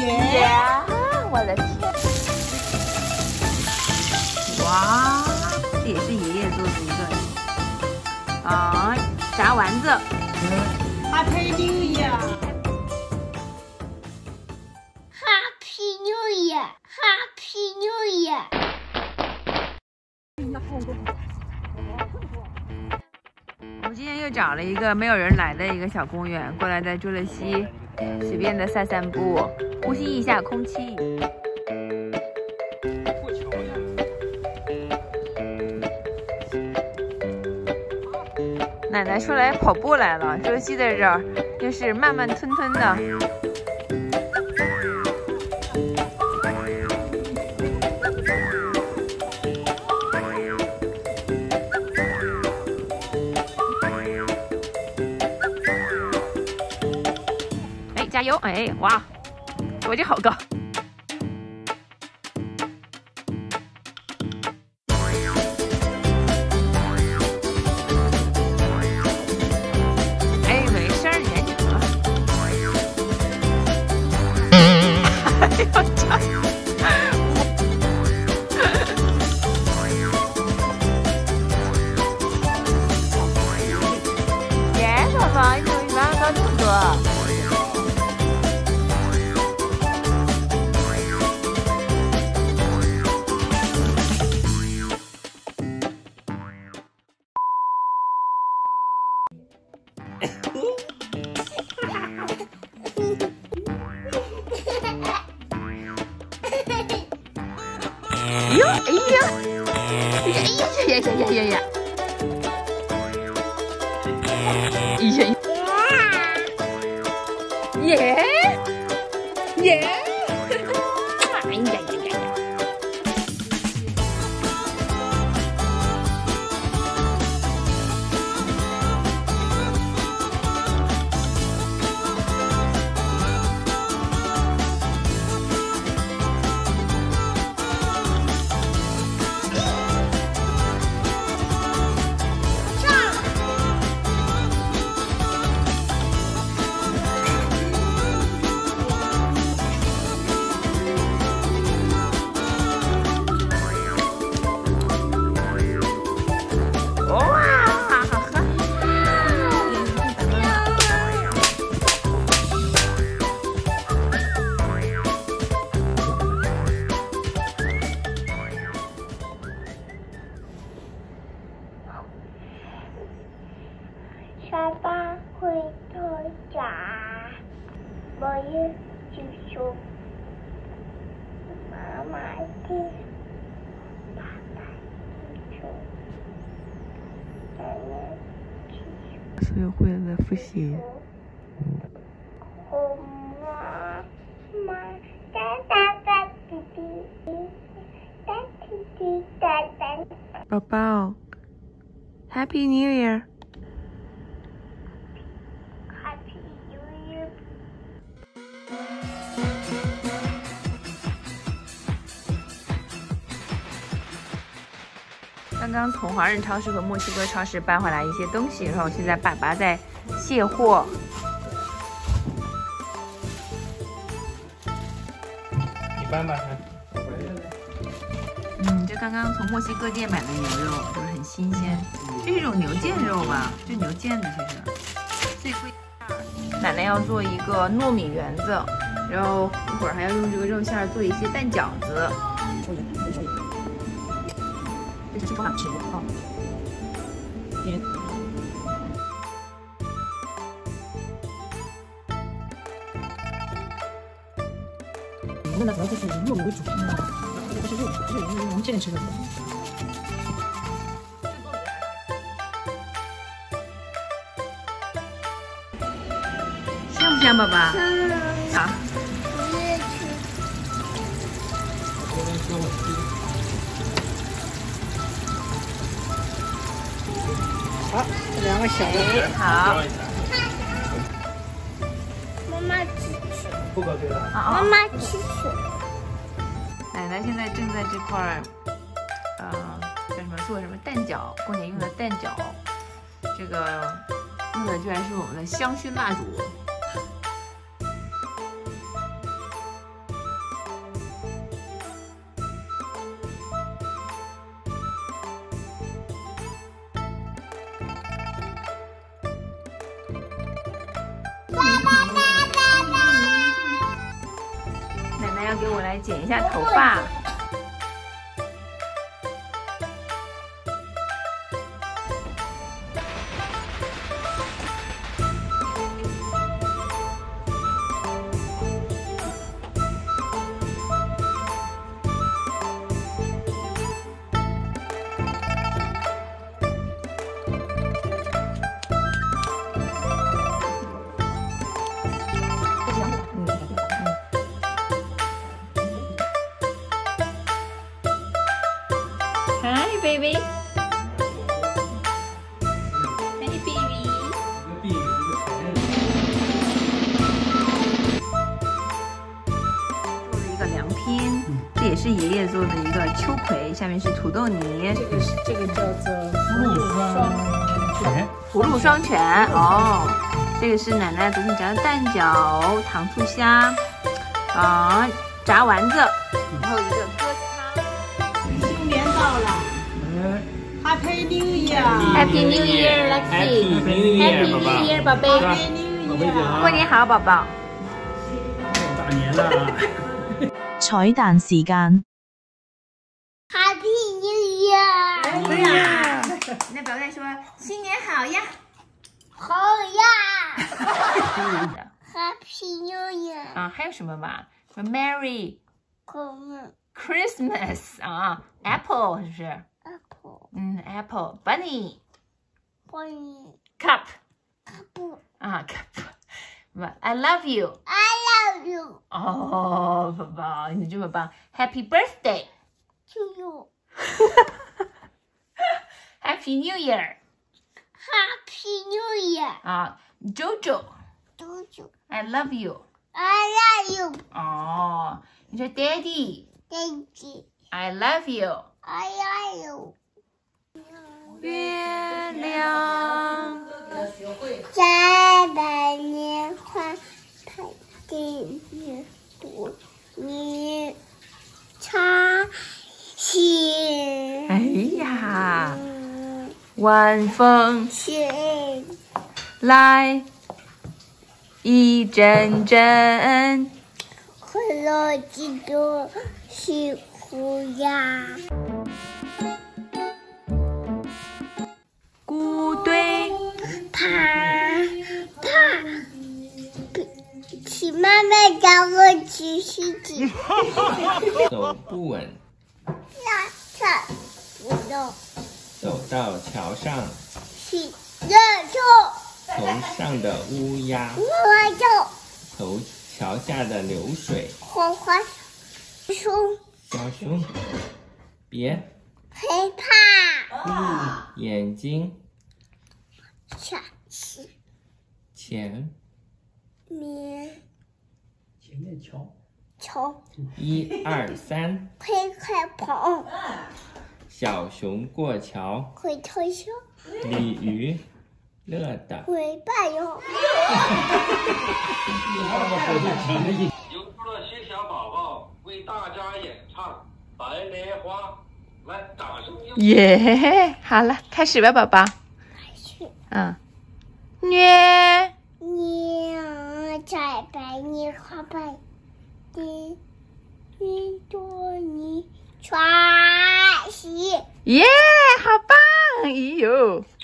耶！我的天！哇，这也是爷爷做的一个啊，炸丸子。 Happy New Year! Happy New Year! Happy New Year! 我们今天又找了一个没有人来的一个小公园，过来在朱勒溪随便的散散步，呼吸一下空气。奶奶说来跑步来了，朱勒溪在这儿，就是慢慢吞吞的。加油！哎，哇，我这好高。哎，没事儿，严谨了。哎呦，耶，宝宝，你怎么比妈妈高这么多？哎呦，哎呀，哎呀呀呀呀呀呀！哎呀，耶耶！哎呀呀呀呀！ 爸爸回头家，我也继续。妈妈的，爸爸继续，奶奶继续。 学会了复习。 妈，哒哒哒滴滴，哒滴滴哒哒。 宝宝 ，Happy New Year！刚刚从华人超市和墨西哥超市搬回来一些东西，然后现在爸爸在卸货。 一般吧， 这刚刚从墨西哥店买的牛肉，就是很新鲜，这是一种牛腱肉吧？就牛腱子其实。最贵。奶奶要做一个糯米圆子，然后一会儿还要用这个肉馅做一些蛋饺子。这是不好吃的哦。 那主要就是以糯米为主，这个是肉，因为我们现在吃肉。 香不香，宝宝？好。 好，这两个小的。 好。 妈妈吃吃。 不搞对了。 妈妈吃吃。 奶奶现在正在这块儿，叫什么做什么蛋饺，过年用的蛋饺。这个用的居然是我们的香薰蜡烛。 给我来剪一下头发。Hi, baby. Hey, baby. 做了一个凉拼，这也是爷爷做的一个秋葵，下面是土豆泥。 这个叫做葫芦双全哦，这个是奶奶昨天炸的蛋饺、糖醋虾，炸丸子，然后一个鸽子汤。 新年到了，Happy New Year！Happy New Year，Lexi！Happy New Year， 宝贝！过年好，寶寶！ 大年啦！ 彩蛋時間。 Happy New Year！ 对呀，那表妹说新年好呀！ 好呀！Happy New Year！ 啊，还有什么吧？什么 Merry Christmas 啊 ，Apple 是不是 Apple。 Apple Bunny Cup。 Cup 啊 Cup。I love you。 I love you。 哦，宝宝，你这么棒 ！Happy birthday to you。 Happy New Year。 Happy New Year。 啊 ，Jojo。 Jojo。 I love you。 I love you。 哦，你说 Daddy。 Daddy。 I love you。 I love you。 月亮在百年花开的年度，你插心。 哎呀，晚风雪来一阵阵， 快乐几多辛苦呀。 鼓队啪啪，请妈妈教我去洗洗。 走不稳， 拉扯不动， 走到桥上， 洗热手， 头上的乌鸦， 我就头桥下的流水， 花花熊小熊，别害怕， 眼睛下次前面前面瞧， 瞧， 1、2、3， 快跑， 小熊过桥， 会偷笑， 鲤鱼乐的。 尾巴哟。 由部落协调宝宝为大家演唱《白莲花》，来，掌声有请。 耶！好了，开始吧，宝宝。月娘在百年花瓣的云朵里穿行。 耶，好棒！哎呦。